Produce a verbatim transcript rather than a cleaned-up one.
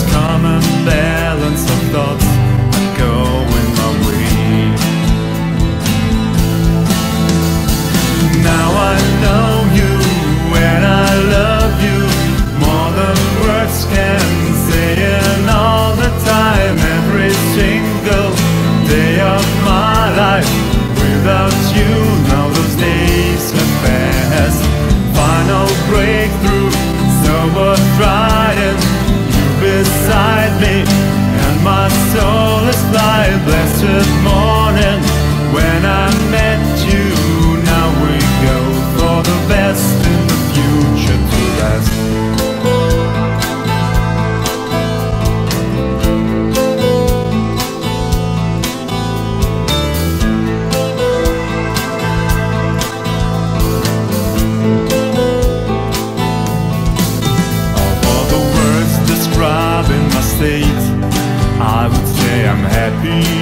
calm and balance of thoughts are going my way. Now I know you and I love you more than words can say, and all the time, every single day of my life. Without you, now those days have passed. Final breakthrough, sober trying, you beside me, and my soul is light. Blessed morning when I met you. Now we go for the best in the future to last. I would say I'm happy